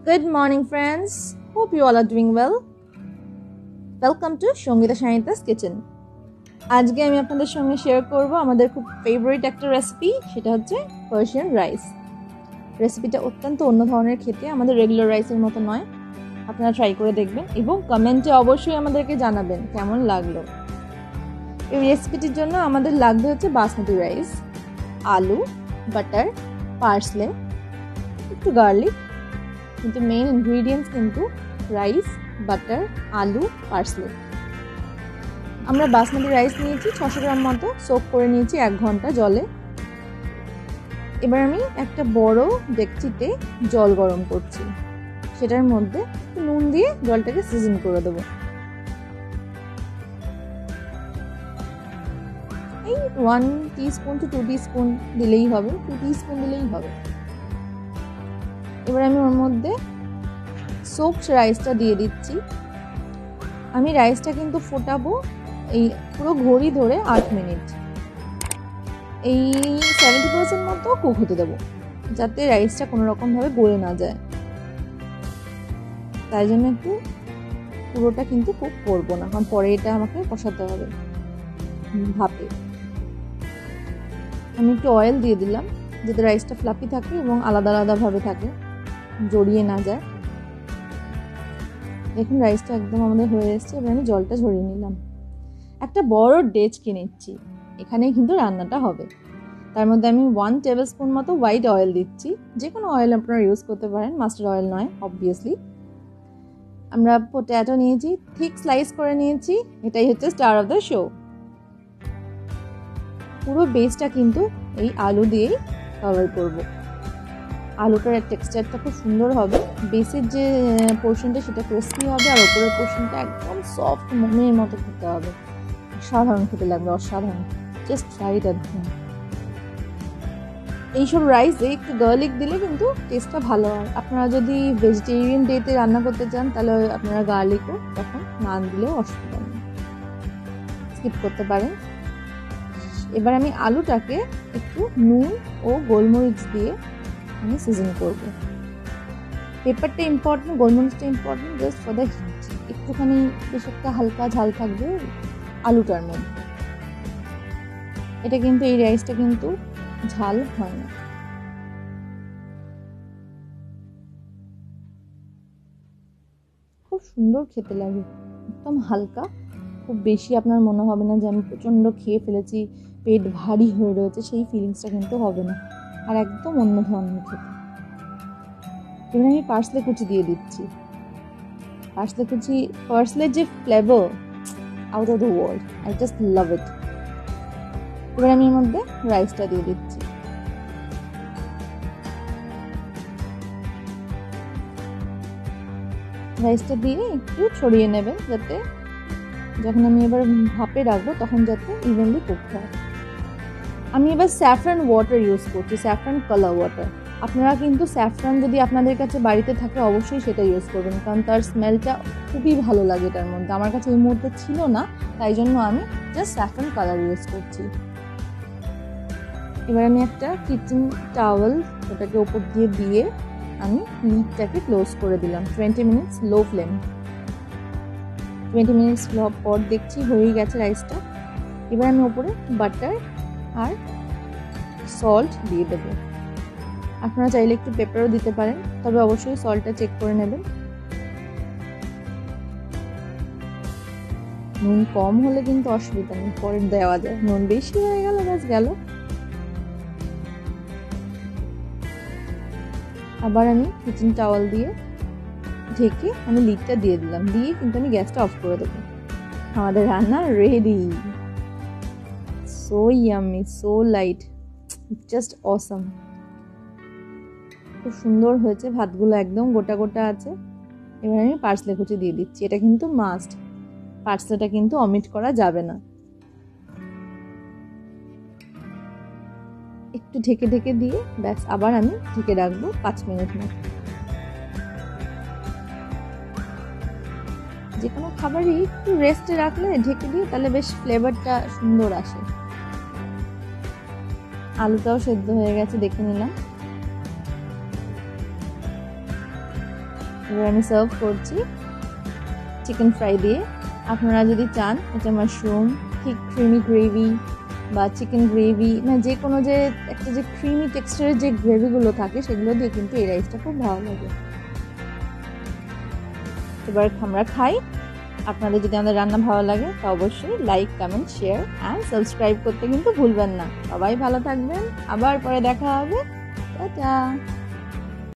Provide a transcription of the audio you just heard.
Good morning, friends. Hope you all are doing well. Welcome to Shongita Shanita's Kitchen. আজকে আমি আপনাদের সঙ্গে share করব আমাদের খুব ফেভারিট একটা রেসিপি, সেটা হচ্ছে পার্সিয়ান রাইস। রেসিপিটা অত্যন্ত অন্য ধরনের খেতে, আমাদের রেগুলার রাইসের মতো নয়। আপনারা ট্রাই করে দেখবেন এবং কমেন্টে অবশ্যই আমাদেরকে জানাবেন কেমন লাগলো। এই রেসিপিটির জন্য আমাদের লাগবে হচ্ছে বাসমতি রাইস, আলু, বাটার, পার্সলে, একটু গার্লিক। কিন্তু মেইন ইনগ্রিডিয়েন্টস কিন্তু রাইস, বাটার, আলু, পার্সলে। আমরা বাসমতি রাইস নিয়েছি 600 গ্রাম মতো, সোক করে নিয়েছি 1 ঘন্টা জলে। এবার আমি একটা বড় ডেকচিতে জল গরম করছি, সেটার মধ্যে নুন দিয়ে জলটাকে সিজন করে দেবো। এই 1 টিস্পুন টু 2 টিস্পুন দিলেই হবে, 2 টিস্পুন দিলেই হবে। এবার আমি ওর মধ্যে সোকড রাইসটা দিয়ে দিচ্ছি। আমি রাইসটা কিন্তু ফোটাবো এই পুরো ঘড়ি ধরে 8 মিনিট। এই 70% মতো কুক হতে দেবো, যাতে রাইসটা কোনো রকমভাবে গলে না যায়। তাই জন্য একটু পুরোটা কিন্তু কুক করবো না, কারণ পরে এটা আমাকে কষাতে হবে ভাপে। আমি একটু অয়েল দিয়ে দিলাম যাতে রাইসটা ফ্লাফি থাকে এবং আলাদা আলাদাভাবে থাকে, জড়িয়ে না যায়। দেখুন রাইসটা একদম আমাদের হয়ে এসেছে। এবার আমি জলটা ঝরিয়ে নিলাম। একটা বড় ডেচকি নিচ্ছি, এখানেই কিন্তু রান্নাটা হবে। তার মধ্যে আমি 1 টেবিল স্পুন মতো হোয়াইট অয়েল দিচ্ছি। যে কোনো অয়েল আপনারা ইউজ করতে পারেন, মাস্টার্ড অয়েল নয় অবভিয়াসলি। আমরা পটেটো নিয়েছি, থিক স্লাইস করে নিয়েছি। এটাই হচ্ছে স্টার অফ দ্য শো। পুরো বেসটা কিন্তু এই আলু দিয়েই কভার করব। আলুটার টেক্সচারটা খুব সুন্দর হবে। বেসের যে পোর্শনটা সেটা ক্রিস্পি হবে, আর ওপরের পোর্শনটা একদম সফট মোমের মতো খেতে হবে। অসাধারণ খেতে লাগবে, অসাধারণ। Just try it at home. এইসব রাইসে একটু গার্লিক দিলে কিন্তু টেস্টটা ভালো হয়। আপনারা যদি ভেজিটেরিয়ান ডেতে রান্না করতে চান তাহলে আপনারা গার্লিকও তখন না দিলেও অসুবিধা নেই, স্কিপ করতে পারেন। এবার আমি আলুটাকে একটু নুন ও গোলমরিচ দিয়ে আমি সিজন করব। পেপারটা ইম্পর্টেন্ট, গোলমরিচটা important just for the heat. একটুখানি বেশ একটা হালকা ঝাল থাকবে আলুটার মধ্যে। এটা কিন্তু এই রাইসটা কিন্তু ঝাল হয় না। খুব সুন্দর খেতে লাগে, একদম হালকা, খুব বেশি আপনার মনে হবে না যে আমি প্রচণ্ড খেয়ে ফেলেছি, পেট ভারী হয়ে রয়েছে, সেই ফিলিংসটা কিন্তু হবে না। আর একদম অন্য ধরনের খেতে। এবার আমি পার্সলে কুচি দিয়ে দিচ্ছি। পার্সলের যে flavour, out of the world, I just love it. এবার আমি এর মধ্যে রাইসটা দিয়ে দিচ্ছি। রাইসটা দিয়ে একটু ছড়িয়ে নেবেন, যাতে যখন আমি এবার ভাপে রাখবো তখন যাতে ইভেনলি কুক হয়। আমি এবার স্যাফরান ওয়াটার ইউজ করছি, স্যাফরান কালার ওয়াটার। আপনারা কিন্তু স্যাফরান যদি আপনাদের কাছে বাড়িতে থাকে অবশ্যই সেটা ইউজ করবেন, কারণ তার স্মেলটা খুবই ভালো লাগে এটার মধ্যে। আমার কাছে এই মুহূর্তে ছিল না, তাই জন্য আমি জাস্ট স্যাফরান কালার ইউজ করছি। এবার আমি একটা কিচেন টাওয়েল ওটাকে ওপর দিয়ে আমি লিডটাকে ক্লোজ করে দিলাম 20 মিনিটস লো ফ্লেম। 20 মিনিটস পর দেখছি হয়ে গেছে রাইসটা। এবার আমি ওপরে বাটার আর সল্ট দিয়ে দেবো। আপনারা চাইলে একটু পেপারও দিতে পারেন, তবে অবশ্যই সল্টটা চেক করে নেবেন। নুন কম হলে কিন্তু অসুবিধা নেই, পরে দেওয়া যায়। নুন বেশি হয়ে গেল ব্যাস গেল। আবার আমি কিচেন টাওয়াল দিয়ে ঢেকে আমি লিডটা দিয়ে দিলাম, দিয়ে কিন্তু আমি গ্যাসটা অফ করে দেবো। আমাদের রান্না ready. So yummy, so light, just awesome. খুব সুন্দর হয়েছে, ভাতগুলো একদম গোটা গোটা আছে। এবার আমি পার্সলে কুচি দিয়ে দিচ্ছি। এটা কিন্তু মাস্ট, পার্সলেটা কিন্তু অমিট করা যাবে না। একটু ঢেকে দিয়ে ব্যাস আবার আমি ঢেকে রাখবো 5 মিনিট মতো। যে কোনো খাবারই একটু রেস্টে রাখলে ঢেকে দিয়ে তাহলে বেশ ফ্লেভারটা সুন্দর আসে। আলুটাও সেদ্ধ হয়ে গেছে, দেখে নিলাম। এবার আমি সার্ভ করছি চিকেন ফ্রাই দিয়ে। আপনারা যদি চান এটা মাশরুম, ঠিক ক্রিমি গ্রেভি বা চিকেন গ্রেভি, মানে যে কোনো যে একটা যে ক্রিমি টেক্সচারের যে গ্রেভিগুলো থাকে সেগুলো দিয়ে কিন্তু এই রাইসটা খুব ভালো লাগে। এবার আমরা খাই। আপনাদের যদি আমাদের রান্না ভালো লাগে তা অবশ্যই like, comment, share and subscribe করতে কিন্তু ভুলবেন না। সবাই ভালো থাকবেন, আবার পরে দেখা হবে। টাটা।